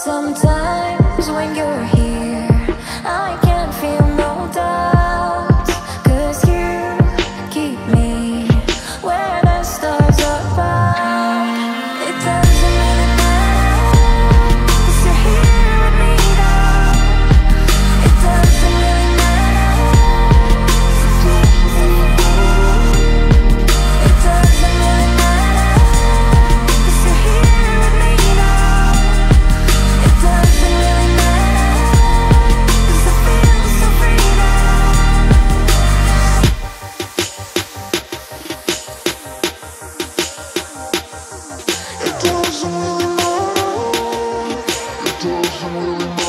Sometimes when you're here, I can't feel no doubts, 'cause you keep me where the stars are found. It doesn't really matter, 'cause you're here with me now. It doesn't really matter. It doesn't really matter, 'cause you're here with me now. It doesn't really matter, 'cause I feel so free now. It doesn't really matter. It doesn't really matter.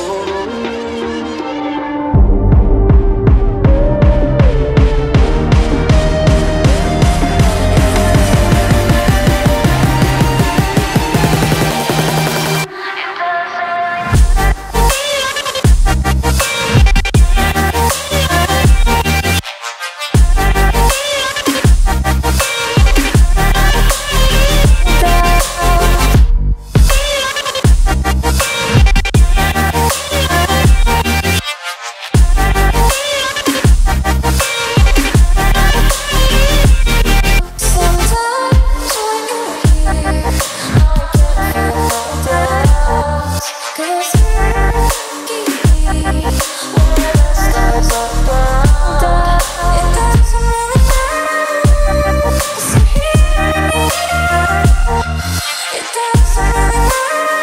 Sometimes when you're here, I can't feel no doubts, 'cause you keep me where the stars are found. It doesn't really matter, 'cause you're here with me now. It doesn't really matter.